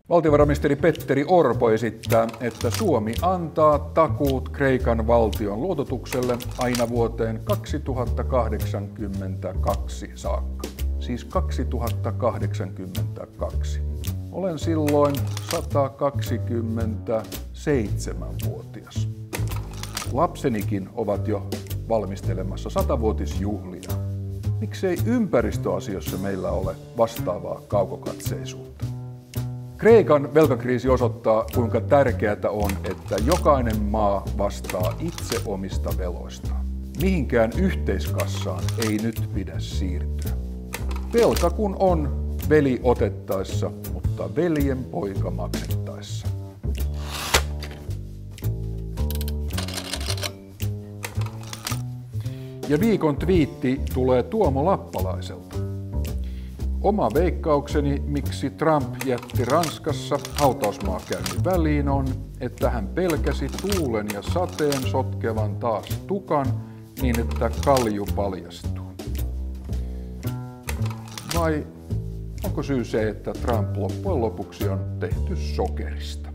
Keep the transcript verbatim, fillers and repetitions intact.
Valtiovarainministeri Petteri Orpo esittää, että Suomi antaa takuut Kreikan valtion luototukselle aina vuoteen kaksituhattakahdeksankymmentäkaksi saakka. Siis kaksituhattakahdeksankymmentäkaksi. Olen silloin satakaksikymmentäseitsemänvuotias. Lapsenikin ovat jo valmistelemassa satavuotisjuhlia. Miksei ympäristöasioissa meillä ole vastaavaa kaukokatseisuutta? Kreikan velkakriisi osoittaa, kuinka tärkeää on, että jokainen maa vastaa itse omista veloistaan. Mihinkään yhteiskassaan ei nyt pidä siirtyä. Velka kun on veli otettaessa, mutta veljen poika maksettaessa. Ja viikon twiitti tulee Tuomo Lappalaiselta. Oma veikkaukseni, miksi Trump jätti Ranskassa hautausmaakäynnin väliin, on, että hän pelkäsi tuulen ja sateen sotkevan taas tukan niin, että kalju paljastuu. Vai onko syy se, että Trump loppujen lopuksi on tehty sokerista?